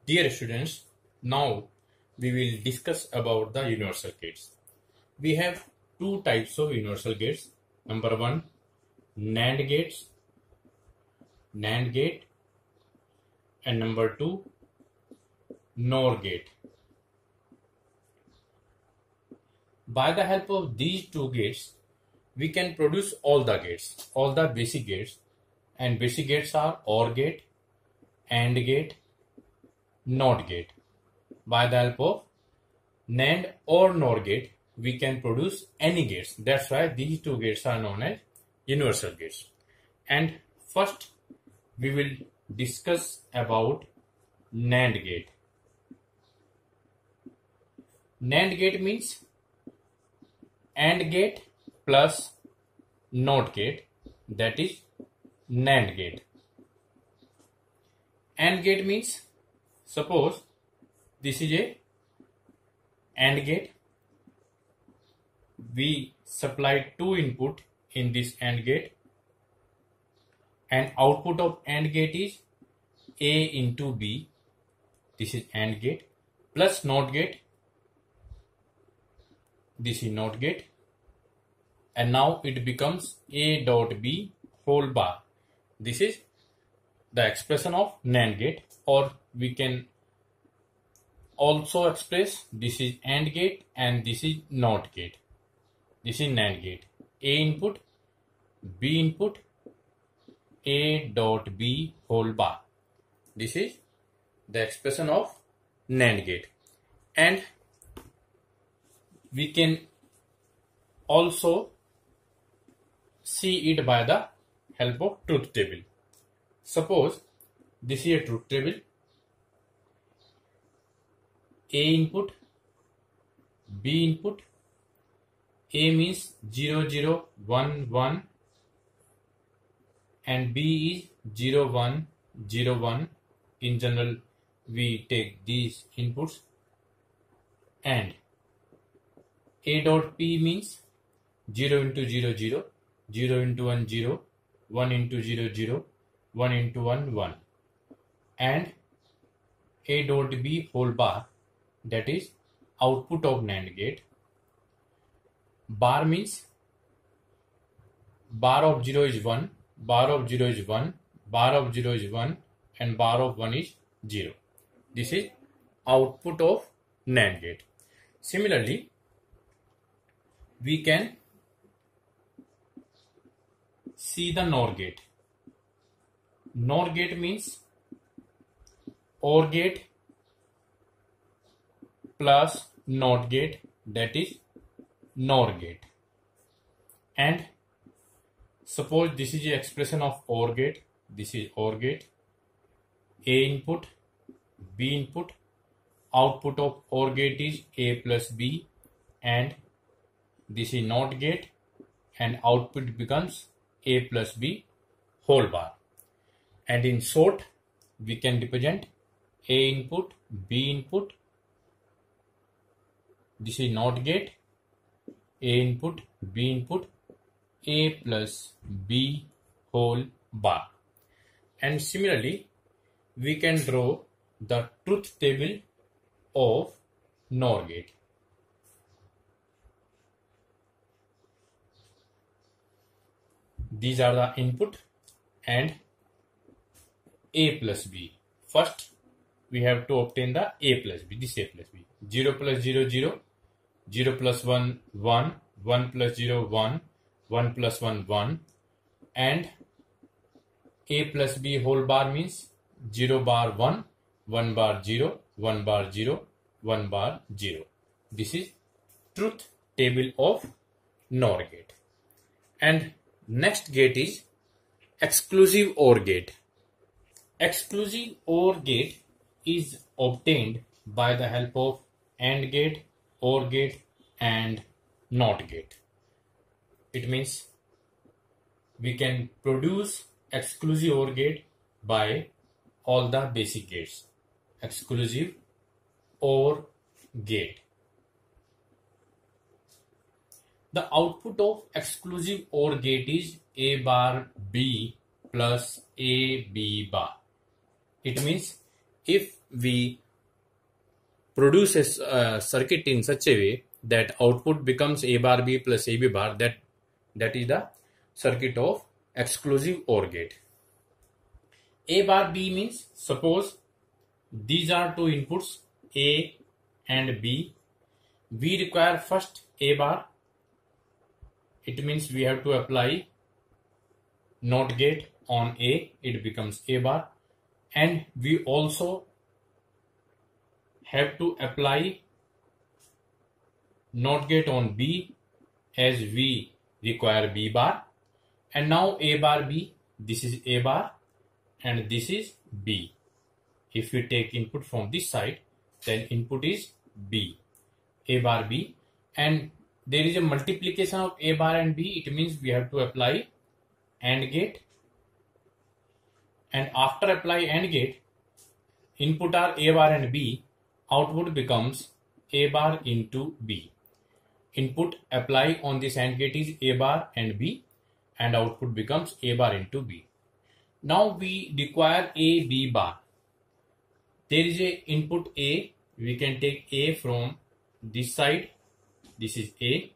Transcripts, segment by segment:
Dear students, now we will discuss about the universal gates. We have two types of universal gates. Number one, NAND gates, NAND gate, and number two, NOR gate. By the help of these two gates, we can produce all the gates, all the basic gates, and basic gates are OR gate, AND gate, NOT gate. By the help of NAND or NOR gate, we can produce any gates. That's why these two gates are known as universal gates. And first, we will discuss about NAND gate. NAND gate means AND gate plus NOT gate, that is NAND gate. AND gate means, suppose this is a AND gate. We supply two input in this AND gate, and output of AND gate is A into B. This is AND gate plus NOT gate. This is NOT gate, and now it becomes A dot B whole bar. This is the expression of NAND gate, or we can also express this is AND gate and this is NOT gate. This is NAND gate. A input, B input, A dot B whole bar. This is the expression of NAND gate. And we can also see it by the help of truth table. Suppose this is a truth table. A input, B input. A means 0, 0, 1, 1, and B is 0, 1, 0, 1. In general, we take these inputs. And A dot P means 0 into 0, 0, 0 into 1, 0, 1 into 0, 0, 1 into 1, 1. And A dot B whole bar, that is output of NAND gate. Bar means bar of 0 is 1, bar of 0 is 1, bar of 0 is 1, and bar of 1 is 0. This is output of NAND gate. Similarly, we can see the NOR gate. NOR gate means OR gate plus NOT gate, that is NOR gate. And suppose this is the expression of OR gate. This is OR gate. A input, B input. Output of OR gate is A plus B, and this is NOT gate, and output becomes A plus B whole bar. And in short, we can represent A input, B input. This is NOT gate. A input, B input, A plus B whole bar. And similarly, we can draw the truth table of NOR gate. These are the input and A plus B. First, we have to obtain the A plus B. This A plus B. 0 plus 0, 0. 0 plus 1, 1. 1 plus 0, 1. 1 plus 1, 1. And A plus B whole bar means 0 bar 1. 1 bar 0. 1 bar 0. 1 bar 0. This is truth table of NOR gate. And next gate is exclusive OR gate. Exclusive OR gate is obtained by the help of AND gate, OR gate, and NOT gate. It means we can produce exclusive OR gate by all the basic gates. Exclusive OR gate. The output of exclusive OR gate is A bar B plus A B bar. It means if we produce a circuit in such a way that output becomes A bar B plus AB bar, that is the circuit of exclusive OR gate. A bar B means, suppose these are two inputs A and B. We require first A bar. It means we have to apply NOT gate on A, it becomes A bar, and we also have to apply NOT gate on B as we require B bar. And now A bar B, this is A bar and this is B. If we take input from this side, then input is B, A bar B, and there is a multiplication of A bar and B. It means we have to apply AND gate, and after apply AND gate, input are A bar and B, output becomes A bar into B. Input apply on this AND gate is A bar and B, and output becomes A bar into B. Now we require A B bar. There is a input A, we can take A from this side, this is A,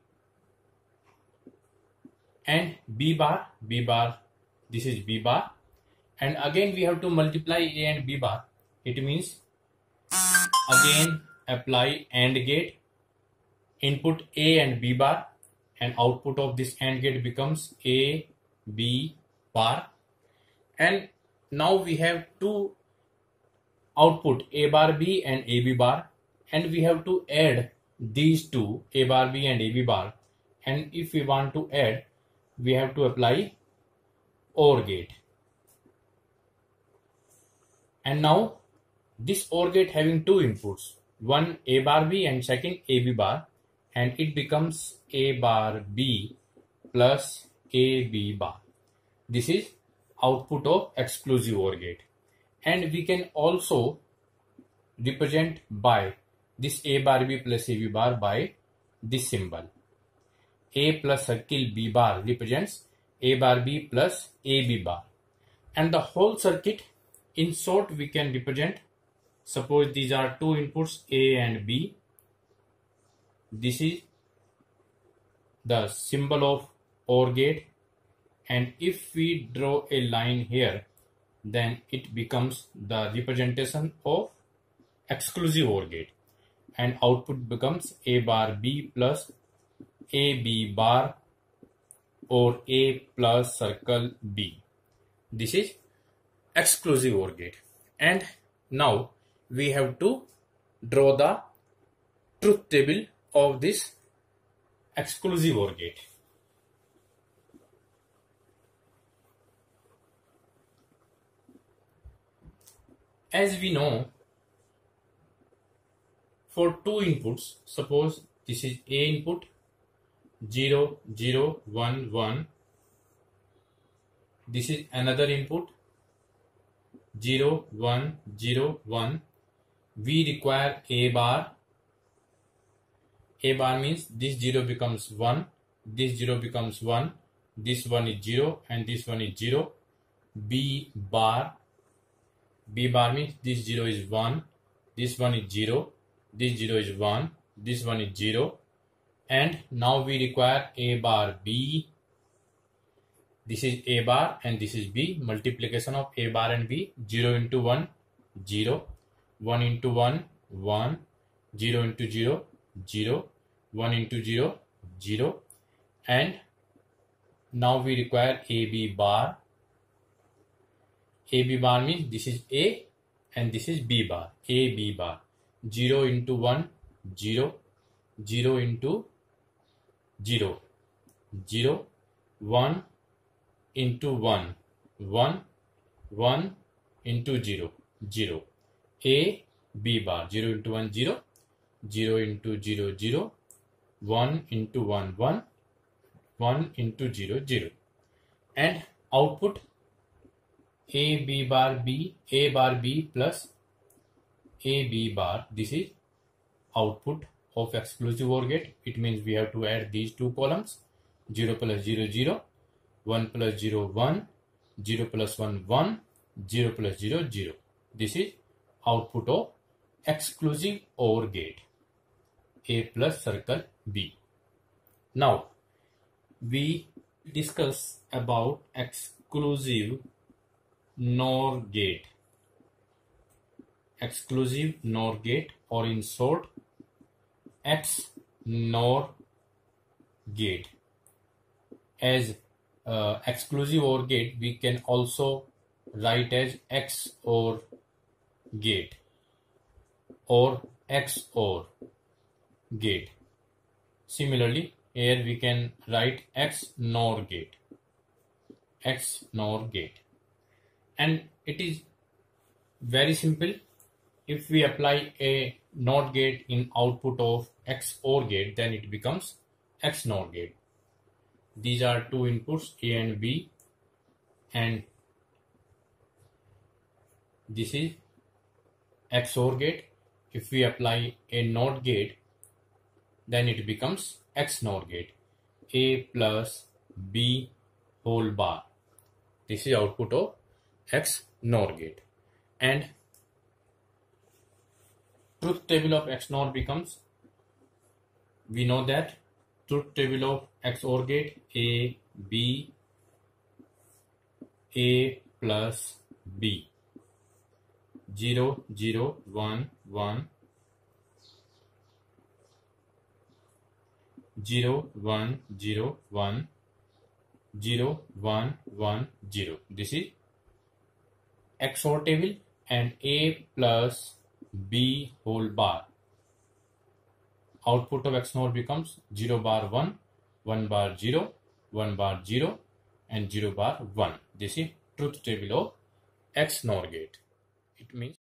and B bar, this is B bar, and again we have to multiply A and B bar. It means again apply AND gate, input A and B bar, and output of this AND gate becomes A B bar. And now we have two output A bar B and AB bar, and we have to add these two A bar B and AB bar, and if we want to add, we have to apply OR gate. And now this OR gate having two inputs, one A bar B and second AB bar, and it becomes A bar B plus AB bar. This is output of exclusive OR gate. And we can also represent by this A bar B plus AB bar by this symbol. A plus circle B bar represents A bar B plus AB bar. And the whole circuit, in short, we can represent, suppose these are two inputs A and B. This is the symbol of OR gate, and if we draw a line here, then it becomes the representation of exclusive OR gate, and output becomes A bar B plus AB bar or A plus circle B. This is exclusive OR gate. And now we have to draw the truth table of this exclusive OR gate. As we know, for two inputs, suppose this is A input 0 0 1 1, this is another input 0 1 0 1, we require A bar. A bar means this 0 becomes 1, this 0 becomes 1, this one is 0 and this one is 0. B bar means this 0 is 1, this one is 0, this 0 is 1, this one is 0, and now we require A bar B. This is A bar and this is B. Multiplication of A bar and B, 0 into 1, 0, 1 into 1, 1, 0 into 0, 0, 1 into 0, 0, and now we require AB bar. AB bar means this is A and this is B bar. AB bar, 0 into 1, 0, 0 into 0, 0, 1 into 1, 1, 1 into 0, 0. A B bar, 0 into 1, 0, 0 into 0, 0, 1 into 1, 1, 1 into 0, 0. And output A bar B plus AB bar. This is output of exclusive OR gate. It means we have to add these two columns, 0 plus 0, 0, 1 plus 0, 1, 0 plus 1, 1, 0 plus 0, 0. This is output of exclusive OR gate, A plus circle B. Now we discuss about exclusive NOR gate. Exclusive NOR gate, or in short XNOR gate. As exclusive OR gate, we can also write as XOR gate or XOR gate. Similarly, here we can write XNOR gate, XNOR gate, and it is very simple. If we apply a NOT gate in output of XOR gate, then it becomes XNOR gate. These are two inputs, A and B, and this is XOR gate. If we apply a NOT gate, then it becomes XNOR gate, A plus B whole bar. This is output of XNOR gate. And truth table of XNOR becomes, we know that truth table of XOR gate, A, B, A plus B, 0, 0, 1, 1, 0, 1, 0, 1, 0, 1, 1, 0. This is XOR table. And A plus B whole bar, output of XNOR becomes 0 bar 1, 1 bar 0, 1 bar 0, and 0 bar 1. This is truth table of XNOR gate. It means